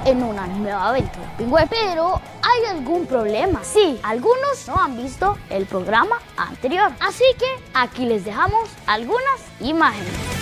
en una nueva aventura Pingüe. Pero hay algún problema. Sí, algunos no han visto el programa anterior. Así que aquí les dejamos algunas imágenes.